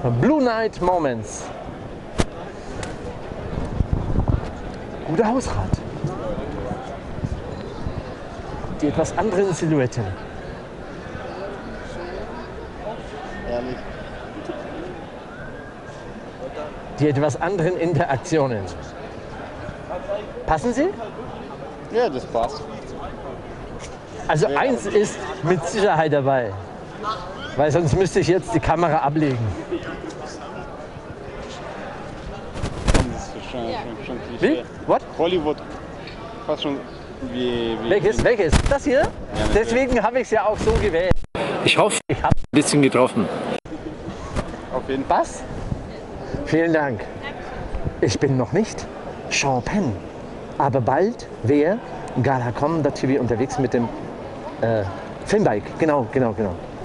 Blue Night Moments. Gute Hausrat. Die etwas anderen Silhouetten. Ehrlich. Die etwas anderen Interaktionen. Passen sie? Ja, das passt. Also eins ist mit Sicherheit dabei. Weil sonst müsste ich jetzt die Kamera ablegen. Das ist schon Klischee. Wie? What? Hollywood. Fast schon wie Welches? Welches? Das hier? natürlich. Deswegen habe ich es ja auch so gewählt. Ich hoffe, ich habe ein bisschen getroffen. Auf jeden Fall. Was? Vielen Dank. Ich bin noch nicht Sean Penn. Aber bald wäre Gala.com, da TV unterwegs mit dem Filmbike. Genau.